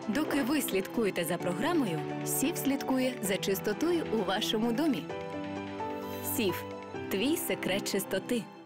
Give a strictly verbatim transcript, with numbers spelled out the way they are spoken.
Доки ви слідкуєте за програмою, Сів слідкує за чистотою у вашому домі. Сів – твій секрет чистоти.